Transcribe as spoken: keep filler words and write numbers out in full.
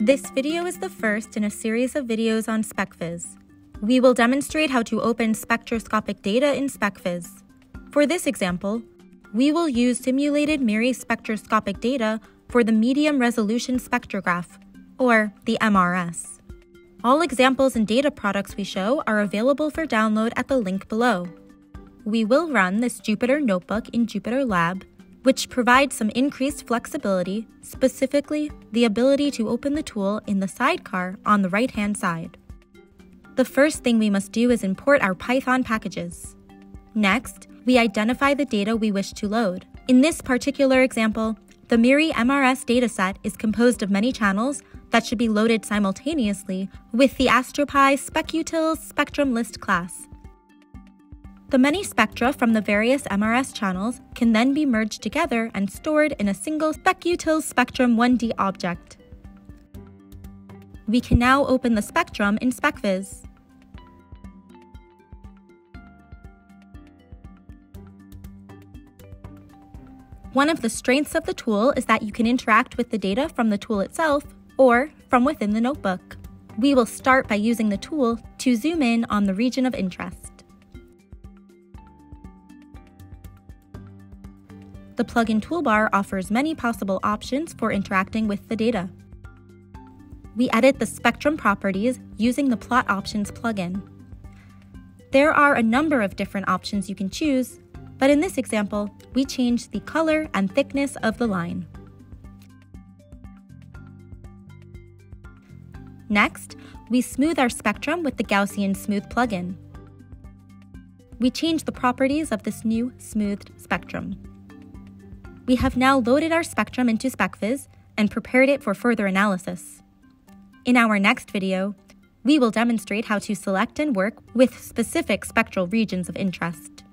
This video is the first in a series of videos on Specviz. We will demonstrate how to open spectroscopic data in Specviz. For this example, we will use simulated Miri spectroscopic data for the medium resolution spectrograph, or the M R S. All examples and data products we show are available for download at the link below. We will run this Jupyter notebook in Jupyter Lab, which provides some increased flexibility, specifically the ability to open the tool in the sidecar on the right-hand side. The first thing we must do is import our Python packages. Next, we identify the data we wish to load. In this particular example, the Miri M R S dataset is composed of many channels that should be loaded simultaneously with the AstroPy Specutils spectrum list class. The many spectra from the various M R S channels can then be merged together and stored in a single Specutils spectrum one D object. We can now open the spectrum in Specviz. One of the strengths of the tool is that you can interact with the data from the tool itself or from within the notebook. We will start by using the tool to zoom in on the region of interest. The plugin toolbar offers many possible options for interacting with the data. We edit the spectrum properties using the Plot Options plugin. There are a number of different options you can choose, but in this example, we change the color and thickness of the line. Next, we smooth our spectrum with the Gaussian Smooth plugin. We change the properties of this new smoothed spectrum. We have now loaded our spectrum into Specviz and prepared it for further analysis. In our next video, we will demonstrate how to select and work with specific spectral regions of interest.